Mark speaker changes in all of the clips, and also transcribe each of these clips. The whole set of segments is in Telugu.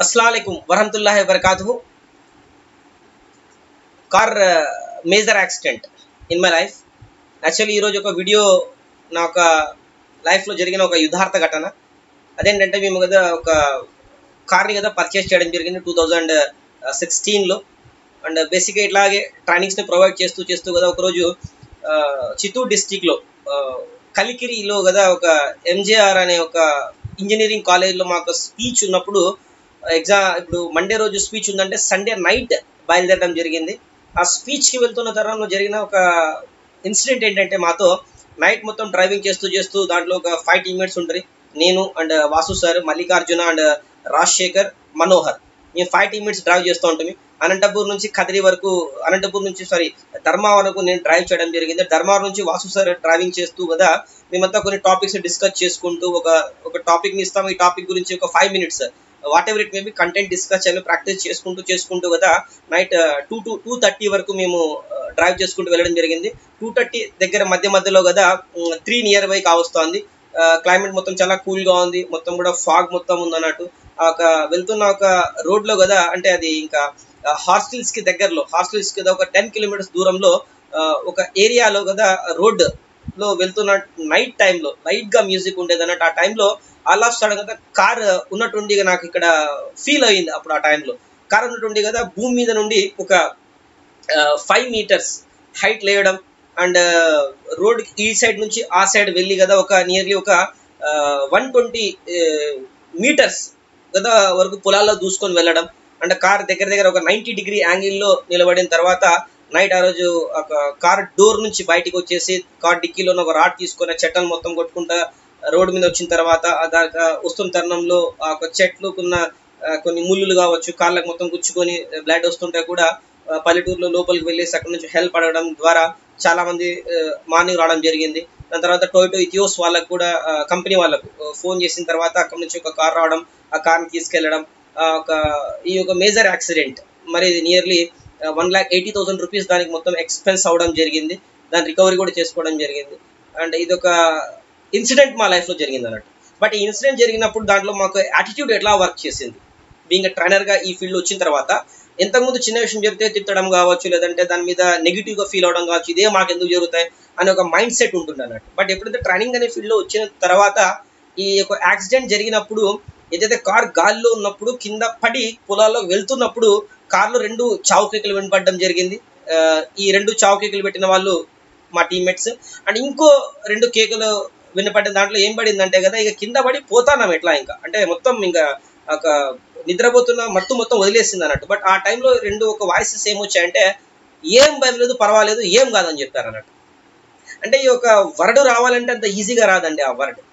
Speaker 1: अस्सलामुअलैकुम वरहमतुल्लाहि वबरकातुहू. Car major accident in my life. Actually ఈరోజు ఒక వీడియో నా ఒక లైఫ్లో జరిగిన ఒక యథార్థ ఘటన. అదేంటంటే మేము కదా ఒక కార్ని కదా పర్చేస్ చేయడం జరిగింది 2016లో. అండ్ బేసిక్గా ఇట్లాగే ట్రైనింగ్స్ని ప్రొవైడ్ చేస్తూ కదా ఒకరోజు చిత్తూరు డిస్టిక్లో కలికిరిలో కదా ఒక ఎంజేఆర్ అనే ఒక ఇంజనీరింగ్ కాలేజ్లో మాకు స్పీచ్ ఉన్నప్పుడు ఇప్పుడు మండే రోజు స్పీచ్ ఉందంటే సండే నైట్ బయలుదేరడం జరిగింది. ఆ స్పీచ్కి వెళ్తున్న తరుణంలో జరిగిన ఒక ఇన్సిడెంట్ ఏంటంటే మాతో నైట్ మొత్తం డ్రైవింగ్ చేస్తూ దాంట్లో ఒక 5 టీమ్మేట్స్ ఉంటుంది. నేను and Vasu sir, Mallikarjuna and Rajasekhar, Manohar, మేము 5 టీమ్మేట్స్ డ్రైవ్ చేస్తూ ఉంటాము. అనంతపూర్ నుంచి కదిరి వరకు, ధర్మా వరకు నేను డ్రైవ్ చేయడం జరిగింది. ధర్మవరం నుంచి వాసు సార్ డ్రైవింగ్ చేస్తూ కదా మేమంతా కొన్ని టాపిక్స్ డిస్కస్ చేసుకుంటూ ఒక టాపిక్ని ఇస్తాము. ఈ టాపిక్ గురించి ఒక 5 minutes whatever it may be content discuss చేయాలి, ప్రాక్టీస్ చేసుకుంటూ కదా నైట్ 2:30 వరకు మేము డ్రైవ్ చేసుకుంటూ వెళ్ళడం జరిగింది. 2:30 దగ్గర మధ్యలో కదా 3 నియర్ బై కావస్తోంది. క్లైమేట్ మొత్తం చాలా కూల్గా ఉంది, మొత్తం కూడా ఫాగ్ మొత్తం ఉందన్నట్టు. వెళ్తున్న ఒక రోడ్లో కదా, అంటే అది ఇంకా హాస్టల్స్కి దగ్గరలో, హాస్టల్స్కి కదా ఒక 10 కిలోమీటర్స్ దూరంలో ఒక ఏరియాలో కదా రోడ్లో వెళ్తున్న నైట్ టైంలో లైట్గా మ్యూజిక్ ఉండేది అన్నట్టు. ఆ టైంలో ఆల్ ఆఫ్ సడన్ కదా కార్ ఉన్నట్టుండి నాకు ఇక్కడ ఫీల్ అయ్యింది. అప్పుడు ఆ టైంలో కార్ ఉన్నట్టుండి కదా భూమి మీద నుండి ఒక 5 మీటర్స్ హైట్ లేయడం అండ్ రోడ్ ఈ సైడ్ నుంచి ఆ సైడ్ వెళ్ళి కదా ఒక నియర్లీ ఒక 120 మీటర్స్ కదా వరకు పొలాల్లో దూసుకొని వెళ్ళడం. అంటే కార్ దగ్గర ఒక 90 డిగ్రీ యాంగిల్లో నిలబడిన తర్వాత నైట్ ఆ రోజు ఒక కార్ డోర్ నుంచి బయటికి వచ్చేసి కార్ డిక్కీలో ఒక రాడ్ తీసుకొని చెట్టను మొత్తం కొట్టుకుంటా రోడ్డు మీద వచ్చిన తర్వాత వస్తున్న తరుణంలో ఒక చెట్లుకున్న కొన్ని ముళ్ళులు కావచ్చు కాళ్ళకు మొత్తం గుచ్చుకొని బ్లడ్ వస్తుంటే కూడా పల్లెటూరులో లోపలికి వెళ్ళేసి అక్కడ నుంచి హెల్ప్ అడగడం ద్వారా చాలా మంది మార్నింగ్ రావడం జరిగింది. దాని తర్వాత టొయోటో ఇథియోస్ వాళ్ళకు కూడా కంపెనీ వాళ్ళకు ఫోన్ చేసిన తర్వాత అక్కడ నుంచి ఒక కార్ రావడం, ఆ కార్ని తీసుకెళ్లడం. ఈ ఒక మేజర్ యాక్సిడెంట్ మరి నియర్లీ 1,80,000 రూపీస్ దానికి మొత్తం ఎక్స్పెన్స్ అవడం జరిగింది. దాని రికవరీ కూడా చేసుకోవడం జరిగింది. అండ్ ఇది ఒక ఇన్సిడెంట్ మా లైఫ్లో జరిగింది అన్నట్టు. బట్ ఈ ఇన్సిడెంట్ జరిగినప్పుడు దాంట్లో మాకు యాటిట్యూడ్ ఎట్లా వర్క్ చేసింది, బీయింగ్ ట్రైనర్గా ఈ ఫీల్డ్ వచ్చిన తర్వాత ఎంతకుముందు చిన్న విషయం చెప్తే తిట్టడం కావచ్చు, లేదంటే దాని మీద నెగిటివ్గా ఫీల్ అవడం కావచ్చు, ఇదే మాకు ఎందుకు జరుగుతాయి అనే ఒక మైండ్ సెట్ ఉంటుంది అన్నట్టు. బట్ ఎప్పుడైతే ట్రైనింగ్ అనే ఫీల్డ్లో వచ్చిన తర్వాత ఈ యొక్క యాక్సిడెంట్ జరిగినప్పుడు ఏదైతే కార్ గాల్లో ఉన్నప్పుడు కింద పడి పొలాల్లో వెళ్తున్నప్పుడు కార్లో 2 చావు కేకలు వినపడడం జరిగింది. ఈ 2 చావు కేకలు పెట్టిన వాళ్ళు మా టీమ్మేట్స్. అండ్ ఇంకో 2 కేకలు వినపడిన దాంట్లో ఏం పడిందంటే కదా ఇక కింద పడి పోతాన్నాం ఎట్లా, ఇంకా అంటే మొత్తం ఇంకా ఒక నిద్రపోతున్న మొత్తం వదిలేసింది అన్నట్టు. బట్ ఆ టైంలో ఒక వాయిసెస్ ఏమొచ్చాయంటే ఏం భయం లేదు, పర్వాలేదు, ఏం కాదని చెప్పారు అన్నట్టు. అంటే ఈ ఒక వర్డ్ రావాలంటే అంత ఈజీగా రాదండి. ఆ వర్డ్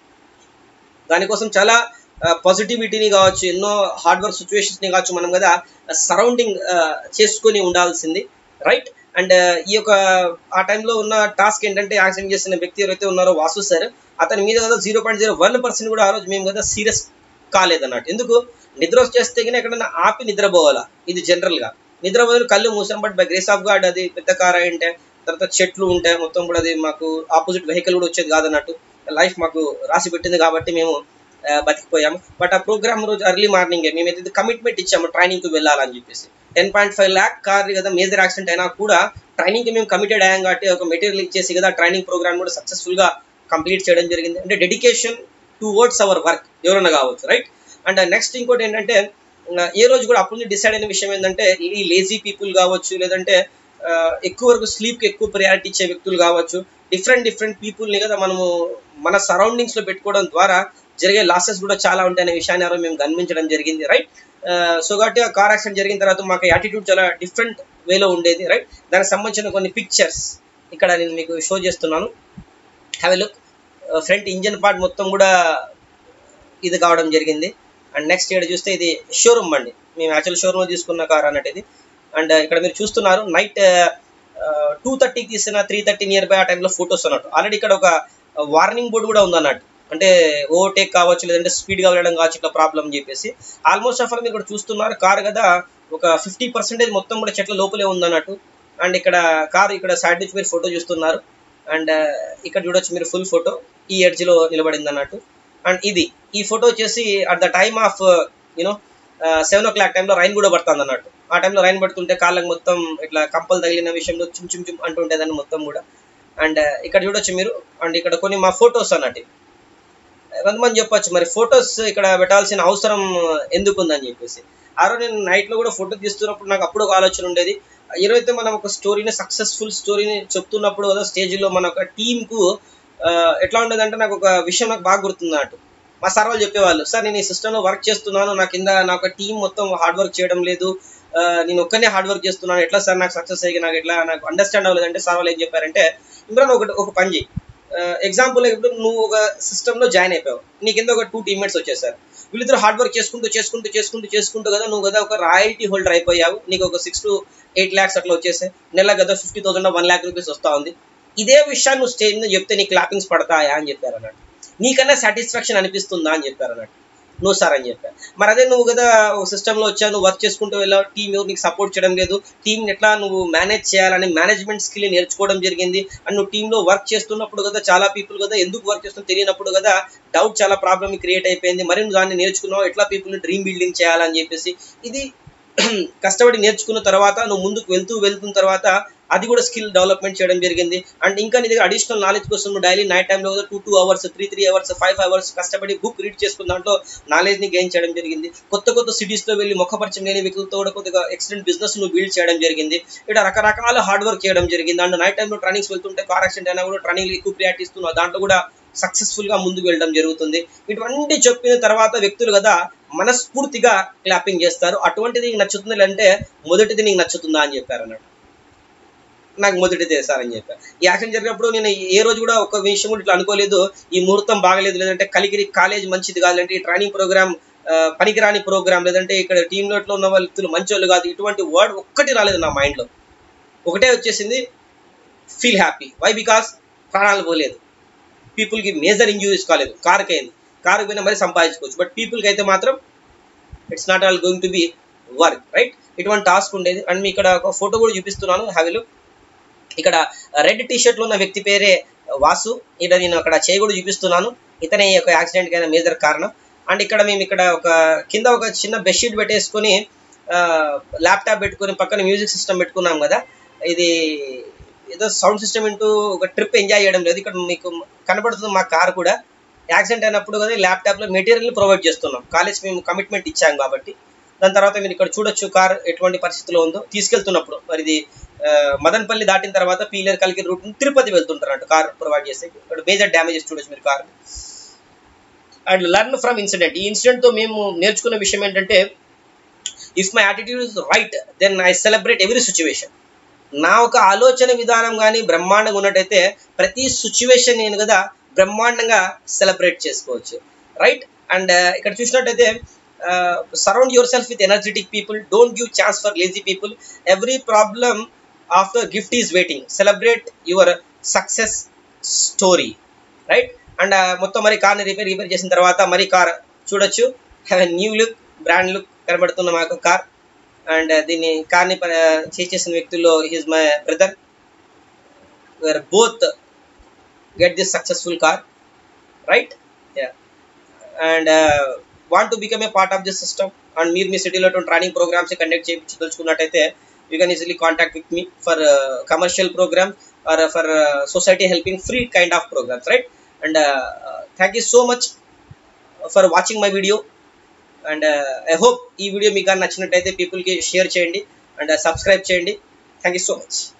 Speaker 1: దానికోసం చాలా పాజిటివిటీని కావచ్చు, ఎన్నో హార్డ్ వర్క్ సిచ్యువేషన్స్ని కావచ్చు మనం కదా సరౌండింగ్ చేసుకొని ఉండాల్సింది, రైట్. అండ్ ఈ యొక్క ఆ టైంలో ఉన్న టాస్క్ ఏంటంటే యాక్సిడెంట్ చేసిన వ్యక్తి ఎవరైతే ఉన్నారో వాసు సార్, అతని మీద కదా 0.01% కూడా ఆ రోజు మేము కదా సీరియస్ కాలేదన్నట్టు. ఎందుకు నిద్ర వచ్చేస్తే కానీ ఎక్కడన్నా ఆపి నిద్రపోవాలా, ఇది జనరల్గా నిద్రపోయి కళ్ళు మూసాం. But by grace of God అది పెద్ద కార్ అయి ఉంటే, తర్వాత చెట్లు ఉంటాయి మొత్తం కూడా, అది మాకు ఆపోజిట్ వెహికల్ కూడా వచ్చేది కాదన్నట్టు. లైఫ్ మాకు రాసి పెట్టింది కాబట్టి మేము బతికిపోయాము. బట్ ఆ ప్రోగ్రామ్ రోజు ఎర్లీ మార్నింగే మేము ఏదైతే కమిట్మెంట్ ఇచ్చాము ట్రైనింగ్కి వెళ్ళాలని చెప్పేసి 10.5 lakh కార్ కదా మేజర్ యాక్సిడెంట్ అయినా కూడా ట్రైనింగ్కి మేము కమిటెడ్ అయ్యాం కాబట్టి ఒక మెటీరియల్ ఇచ్చేసి కదా ట్రైనింగ్ ప్రోగ్రామ్ కూడా సక్సెస్ఫుల్గా కంప్లీట్ చేయడం జరిగింది. అంటే డెడికేషన్ టువర్డ్స్ అవర్ వర్క్ ఎవరైనా కావచ్చు, రైట్. అండ్ నెక్స్ట్ ఇంకోటి ఏంటంటే ఏ రోజు కూడా అప్పుడు డిసైడ్ అయిన విషయం ఏంటంటే ఈ లేజీ పీపుల్ కావచ్చు, లేదంటే ఎక్కువ వరకు స్లీప్కి ఎక్కువ ప్రయారిటీ ఇచ్చే వ్యక్తులు కావచ్చు, డిఫరెంట్ పీపుల్ని కదా మనము మన సరౌండింగ్స్లో పెట్టుకోవడం ద్వారా జరిగే లాసెస్ కూడా చాలా ఉంటాయనే విషయాన్ని ఎవరో మేము గమనించడం జరిగింది, రైట్. సో కాబట్టి ఆ కార్ యాక్సిడెంట్ జరిగిన తర్వాత మాకు యాటిట్యూడ్ చాలా డిఫరెంట్ వేలో ఉండేది, రైట్. దానికి సంబంధించిన కొన్ని పిక్చర్స్ ఇక్కడ నేను మీకు షో చేస్తున్నాను. Have a look. Front engine part మొత్తం కూడా ఇది కావడం జరిగింది. అండ్ నెక్స్ట్ ఇక్కడ చూస్తే ఇది షోరూమ్ అండి, మేము యాక్చువల్ షోరూమ్లో తీసుకున్న కార్ అన్నట్టు ఇది. అండ్ ఇక్కడ మీరు చూస్తున్నారు నైట్ 2:30కి తీసిన 3:30 నియర్ బై ఆ టైంలో ఫొటోస్ అన్నట్టు. ఆల్రెడీ ఇక్కడ ఒక వార్నింగ్ బోర్డు కూడా ఉందన్నట్టు, అంటే ఓవర్టేక్ కావచ్చు, లేదంటే స్పీడ్గా వెళ్ళడం కావచ్చు, ఇట్లా ప్రాబ్లం అని చెప్పేసి. ఆల్మోస్ట్ ఆఫ్ ఆల్ మీరు ఇక్కడ చూస్తున్నారు కార్ కదా ఒక 50% మొత్తం కూడా చెట్ల లోపలే ఉందన్నట్టు. అండ్ ఇక్కడ కార్ ఇక్కడ సైడ్ నుంచి మీరు ఫోటో చూస్తున్నారు. అండ్ ఇక్కడ చూడొచ్చు మీరు ఫుల్ ఫోటో ఈ ఎడ్జ్లో నిలబడింది అన్నట్టు. అండ్ ఈ ఫోటో వచ్చేసి at the time of 7 o'clock టైంలో రైన్ కూడా పడుతుంది అన్నట్టు. ఆ టైంలో రైన్ పడుతుంటే కాళ్ళకి మొత్తం ఇట్లా కంపలు తగిలిన విషయంలో చుమ్ చుమ్ చుమ్ అంటుండేదాన్ని మొత్తం కూడా. అండ్ ఇక్కడ చూడొచ్చు మీరు. అండ్ ఇక్కడ కొన్ని మా ఫొటోస్ అన్నట్టు. కొంతమంది చెప్పొచ్చు మరి ఫొటోస్ ఇక్కడ పెట్టాల్సిన అవసరం ఎందుకు ఉందని చెప్పేసి. ఆ రోజు నేను నైట్లో కూడా ఫోటో తీస్తున్నప్పుడు నాకు అప్పుడు ఒక ఆలోచన ఉండేది, ఈరోజైతే మనం ఒక స్టోరీని సక్సెస్ఫుల్ స్టోరీని చెప్తున్నప్పుడు కదా స్టేజ్లో మన ఒక టీంకు ఎట్లా ఉండేదంటే నాకు ఒక విషయం నాకు బాగా గుర్తుంది అన్నట్టు. మా సార్ వాళ్ళు చెప్పేవాళ్ళు, సార్ నేను ఈ సిస్టంలో వర్క్ చేస్తున్నాను, నా కింద నా ఒక టీం మొత్తం హార్డ్ వర్క్ చేయడం లేదు, నేను ఒక్కనే హార్డ్ వర్క్ చేస్తున్నాను, ఎట్లా సార్ నాకు సక్సెస్ అయ్యి నాకు ఎట్లా నాకు అండర్స్టాండ్ అవ్వలేదంటే సార్ వాళ్ళు ఏం చెప్పారంటే, ఇమ్రాన్ ఒక పని చేయి. ఎగ్జాంపుల్ ఇప్పుడు నువ్వు ఒక సిస్టంలో జాయిన్ అయిపోయావు, నీ కింద ఒక 2 teammates వచ్చేసారు, వీళ్ళిద్దరు హార్డ్ వర్క్ చేసుకుంటూ కదా నువ్వు కదా ఒక రాయల్టీ హోల్డర్ అయిపోయావు, నీకు ఒక 6 to 8 lakhs అట్లా వచ్చేసాయి, నెల కదా 50,000 1 lakh rupees వస్తూ ఉంది. ఇదే విషయాన్ని నువ్వు స్టేజ్ మీద చెప్తే నీ క్లాపింగ్స్ పడతాయా అని చెప్పారు అన్నట్టు. నీకన్నా సాటిస్ఫాక్షన్ అనిపిస్తుందా అని చెప్పారు అన్నట్టు. నో సార్ అని చెప్పారు. మరి అదే నువ్వు కదా ఒక సిస్టంలో వచ్చావు, నువ్వు వర్క్ చేసుకుంటూ వెళ్ళావు, టీం ఎవరు నీకు సపోర్ట్ చేయడం లేదు, టీంని ఎట్లా నువ్వు మేనేజ్ చేయాలని మేనేజ్మెంట్ స్కిల్ నేర్చుకోవడం జరిగింది. అండ్ నువ్వు టీంలో వర్క్ చేస్తున్నప్పుడు కదా చాలా పీపుల్ కదా ఎందుకు వర్క్ చేస్తున్నా తెలియనప్పుడు కదా డౌట్ చాలా ప్రాబ్లమ్ క్రియేట్ అయిపోయింది, మరి నువ్వు దాన్ని నేర్చుకున్నావు, ఎట్లా పీపుల్ని డ్రీమ్ బిల్డింగ్ చేయాలని చెప్పేసి. ఇది కష్టపడి నేర్చుకున్న తర్వాత నువ్వు ముందుకు వెళ్తున్న తర్వాత అది కూడా స్కిల్ డెవలప్మెంట్ చేయడం జరిగింది. అండ్ ఇంకా నీ దగ్గర అడిషనల్ నాలెడ్జ్ కోసం నువ్వు డైలీ నైట్ టైంలో 2 hours 3 hours 5 hours కష్టపడి బుక్ రీడ్ చేసుకున్న దాంట్లో నాలెడ్జ్ని గెయిన్ చేయడం జరిగింది. కొత్త సిటీస్లో వెళ్ళి ముఖపరిచయం లేని వ్యక్తులతో కూడా కొద్దిగా ఎక్సలెంట్ బిజినెస్ నువ్వు బిల్డ్ చేయడం జరిగింది. ఇక్కడ రకరకాల హార్డ్ వర్క్ చేయడం జరిగింది. అండ్ నైట్ టైంలో ట్రైనింగ్స్ వెళ్తుంటే కార్ యాక్సిడెంట్ అయినా కూడా ట్రైనింగ్ ఎక్కువ ప్రియారిటీ ఇస్తున్నావు, దాంట్లో కూడా సక్సెస్ఫుల్గా ముందుకు వెళ్ళడం జరుగుతుంది. ఇటువంటి చెప్పిన తర్వాత వ్యక్తులు కదా మనస్ఫూర్తిగా క్లాపింగ్ చేస్తారు. అటువంటిది నీకు నచ్చుతుంది అంటే మొదటిది నీకు నచ్చుతుందా అని చెప్పారు అన్నట్టు. నాకు మొదటిదే సార్ అని చెప్పారు. ఈ యాక్సిడెంట్ జరిగినప్పుడు నేను ఏ రోజు కూడా ఒక విషయం కూడా ఇట్లా అనుకోలేదు, ఈ ముహూర్తం బాగలేదు, లేదంటే కలిగిరి కాలేజ్ మంచిది కాదు, లేదంటే ఈ ట్రైనింగ్ ప్రోగ్రామ్ పనికిరాని ప్రోగ్రామ్, లేదంటే ఇక్కడ టీంలో ఉన్న వ్యక్తులు మంచి వాళ్ళు కాదు, ఇటువంటి వర్డ్ ఒక్కటి రాలేదు నా మైండ్లో. ఒకటే వచ్చేసింది, ఫీల్ హ్యాపీ. వై? బికాస్ ప్రాణాలు పోలేదు, పీపుల్కి మేజర్ ఇంజురీస్ కాలేదు, కారుకి అయింది, కారుకి పోయినా మరీ సంపాదించుకోవచ్చు, బట్ పీపుల్కి అయితే మాత్రం it's not all going to be work, right? ఇటువంటి టాస్క్ ఉండేది. అండ్ మీ ఇక్కడ ఒక ఫోటో కూడా చూపిస్తున్నాను, హ్యావ్ ఎ లుక్. ఇక్కడ రెడ్ టీషర్ట్లో ఉన్న వ్యక్తి పేరే వాసు. ఇక్కడ నేను అక్కడ చేయి కూడా చూపిస్తున్నాను, ఇతనే ఒక యాక్సిడెంట్కి అయిన మేజర్ కారణం. అండ్ ఇక్కడ మేము ఇక్కడ ఒక కింద ఒక చిన్న బెడ్షీట్ పెట్టేసుకొని ల్యాప్టాప్ పెట్టుకొని పక్కన మ్యూజిక్ సిస్టమ్ పెట్టుకున్నాం కదా, ఇది ఏదో సౌండ్ సిస్టమ్ ఇంటూ ఒక ట్రిప్ ఎంజాయ్ చేయడం లేదు. ఇక్కడ మీకు కనబడుతుంది మా కార్ కూడా యాక్సిడెంట్ అయినప్పుడు కదా ల్యాప్టాప్లో మెటీరియల్ని ప్రొవైడ్ చేస్తున్నాం, కాలేజ్ మేము కమిట్మెంట్ ఇచ్చాం కాబట్టి. దాని తర్వాత మీరు ఇక్కడ చూడొచ్చు కార్ ఎటువంటి పరిస్థితిలో ఉందో తీసుకెళ్తున్నప్పుడు. మరి ఇది మదన్పల్లి దాటిన తర్వాత పీలేరు కలిగిరి రూట్ తిరుపతి వెళ్తుంటారంట కార్ ప్రొవైడ్ చేస్తే. ఇక్కడ మేజర్ డ్యామేజెస్ చూడొచ్చు మీరు car. And learn from incident. ఈ ఇన్సిడెంట్తో మేము నేర్చుకున్న విషయం ఏంటంటే, if my attitude is right then I celebrate every situation. నా ఒక ఆలోచన విధానం కానీ బ్రహ్మాండంగా ఉన్నట్టయితే ప్రతి సిచ్యువేషన్ నేను కదా బ్రహ్మాండంగా సెలబ్రేట్ చేసుకోవచ్చు, రైట్? అండ్ ఇక్కడ చూసినట్టయితే surround yourself with energetic people, don't give chance for lazy people, every problem after gift is waiting, celebrate your success story, right? And మొత్తం మరి కార్ని రిపేర్ చేసిన తర్వాత మరి కార్ చూడొచ్చు, న్యూ లుక్, బ్రాండ్ లుక్ కనబడుతున్న మాకు కార్. అండ్ దీన్ని కార్ని చేసిన వ్యక్తుల్లో he's my brother, where both get this successful car, right? Yeah. And want to become a part of this system and meer మీ సిటీలో ట్రైనింగ్ ప్రోగ్రామ్స్ కండక్ట్ చేయించదలుచుకున్నట్టయితే you can easily contact with me for commercial program or for society helping free kind of programs, right? And thank you so much for watching my video. And I hope ఈ వీడియో మీకు నచ్చినట్టయితే పీపుల్కి షేర్ చేయండి అండ్ సబ్స్క్రైబ్ చేయండి. Thank you so much.